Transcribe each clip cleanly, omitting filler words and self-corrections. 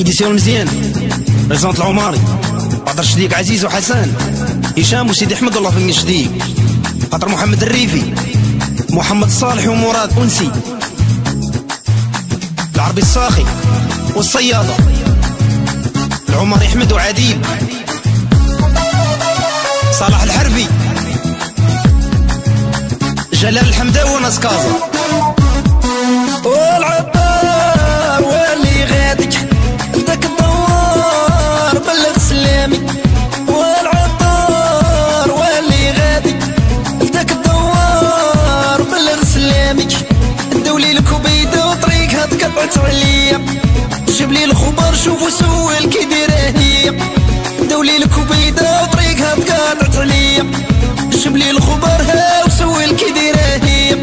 إديسيون مزيان ريزونت العماري بدر شديق عزيز وحسن هشام وسيدي أحمد الله في شديق خاطر محمد الريفي محمد صالح ومراد أنسي العربي الصاخي والصيادة العمري أحمد وعديل صالح الحربي جلال الحمداوي وناس كازا والعطار واللي غادك لداك الدوار بلغ سلامي والعطار واللي غادك لداك الدوار بلغ سلامي دولي الكبيدة وطريقها تقطعت عليا جيب لي الخبر شوفوا سوال كي دايره هي دولي الكبيدة وطريقها تقطعت عليا جيب لي الخبر ها وسوال كي دايره هي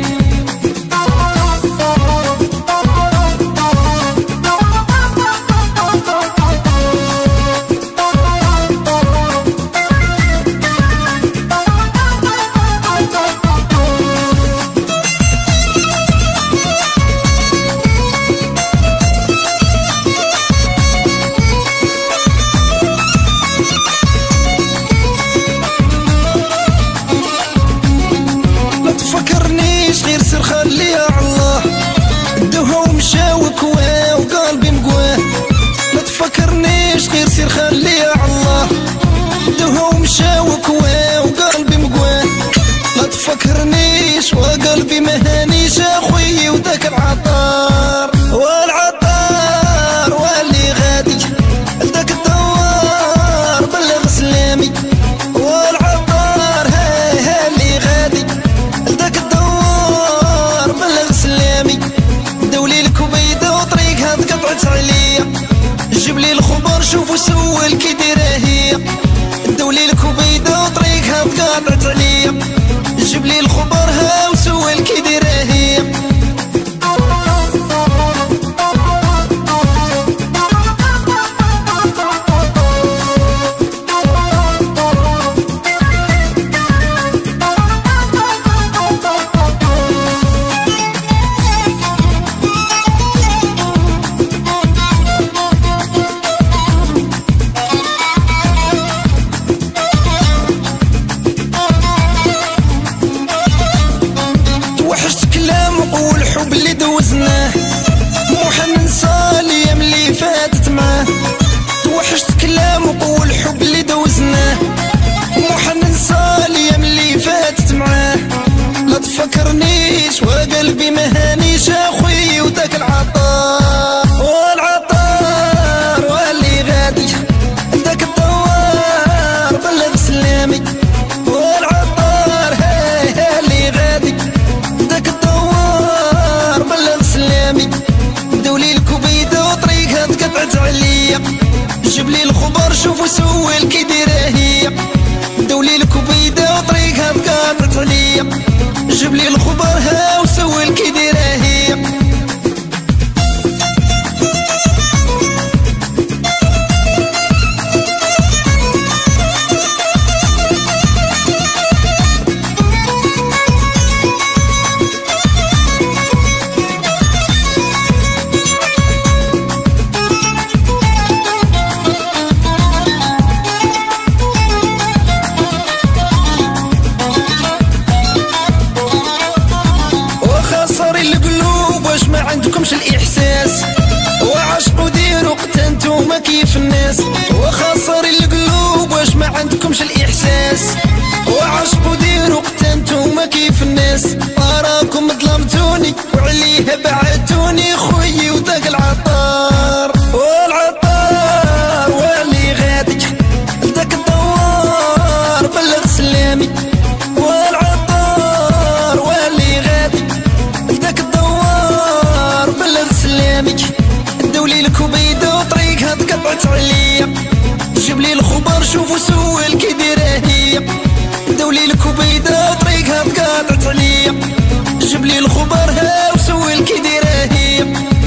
غير سر خليها عالله دوها ومشاوك وقلبي مقواه ما تفكرنيش غير سير خليها عالله دوها ومشاوك وقلبي مقواه ما تفكرنيش وقلبي مهانيش اخوي وداك العطار والعطار واللي غادي لداك الدوار بلغ سلامي والعطار ها اللي غادي لداك الدوار بلغ سلامي دولي الكبيدة وطريقها تقطعت عليا جيب لي الخبر شوفوا سوال كي دايره هي دولي الكبيدة وطريقها تقطعت عليا جيب لي الخبر ها وسوال كي دايره هي والحب اللي دوزناه مو حننسى الايام اللي فاتت معاه توحشت كلامك والحب اللي دوزناه مو حننسى الايام اللي فاتت معاه لا تفكرنيش وقلبي مهانيش اخوي وداك العطار والعطار واللي غادي داك الدوار بلغ سلامي والعطار ها اللي غادي داك الدوار بلغ سلامي دولي الكبيدة وطريقها تقطعت عليا جيب لي الخبر شوفوا سوال كي دايره هي دولي الكبيدة وطريقها تقطعت عليا جيب لي الخبر ها وسوال كي دايره هي ما عندكمش الإحساس وعشقوا ديروا قتنتوا ما كيف الناس وخسر القلوب واش ما عندكمش الإحساس وعشقوا ديروا قتنتوا ما كيف الناس أراكم ظلمتوني وعليها بعدتوني خويي وداك العطار والعطار واللي غادي لداك الدوار بلغ سلامي والعطار واللي غادي لداك الدوار بلغ سلامي دولي الكبيدة وطريقها تقطعت عليا جيب لي الخبر شوفوا سوال كي دايره هي دولي الكبيدة وطريقها تقطعت عليا جيب لي الخبر ها وسوال كي دايره هي